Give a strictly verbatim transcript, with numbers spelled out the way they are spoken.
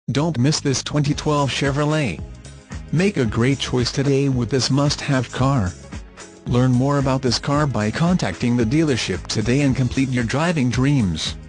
Don't miss this twenty twelve Chevrolet. Make a great choice today with this must-have car. Learn more about this car by contacting the dealership today and complete your driving dreams.